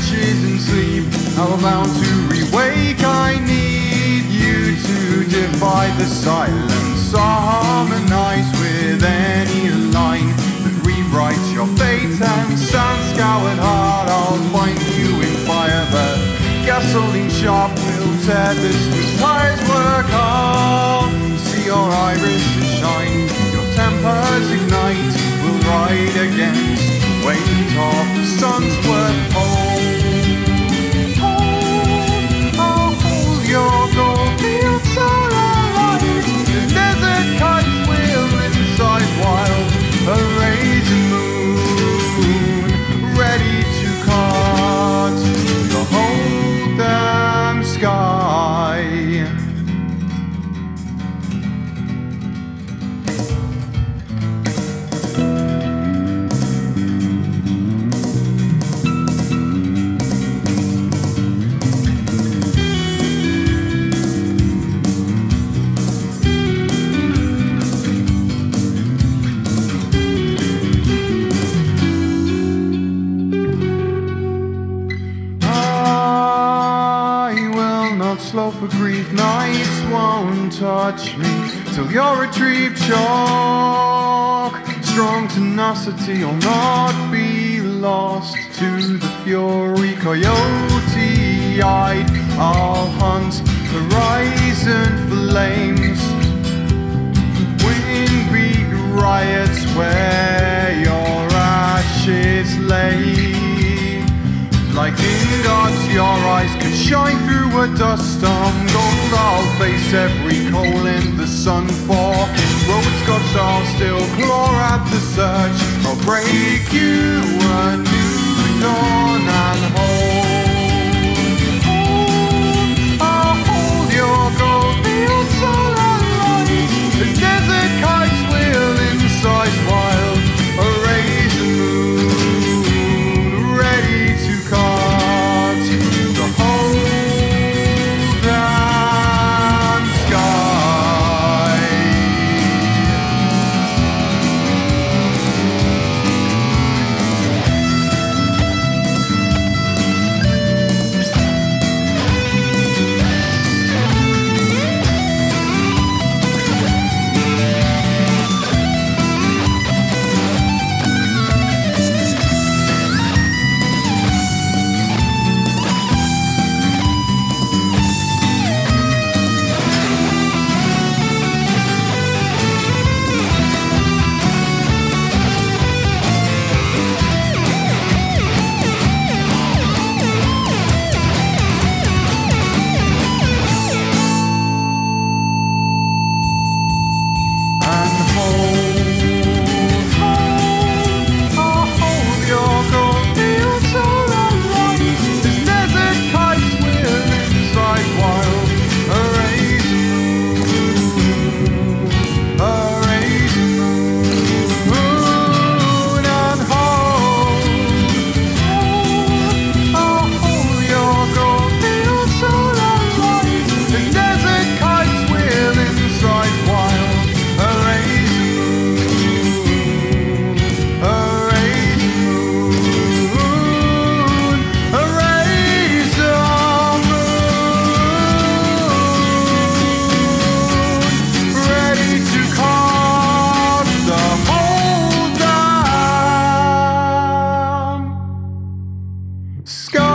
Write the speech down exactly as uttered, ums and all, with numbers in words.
ashes in sleep, how about to re-wake? I need you to defy the silence, harmonize with any line that rewrites your fate. And sand-scoured heart, I'll find you in fire, but gasoline sharp will tear the sweet tires. Work hard, see your irises shine, your tempers ignite. We'll ride against the weight of the sun's worth. Hold, hold, I'll hold your gold fields are alive. The desert kites will inside wild, a raging moon ready to cut the whole damn sky. Slow for grief, nights won't touch me till you're retrieved. Shock, strong tenacity, will not be lost to the fury. Coyote-eyed, I'll hunt horizon flames. Wind-beat riots where your ashes lay. Like ingots, your eyes could shine through a dust storm. Gold, I'll face every coal in the sun for road scotch, I'll still claw at the search. I'll break you a new dawn and hold, hold, I'll hold your gold fields all alight. The desert kites will incite wild, a raisin moon ready to cut the whole damn sky. Sky.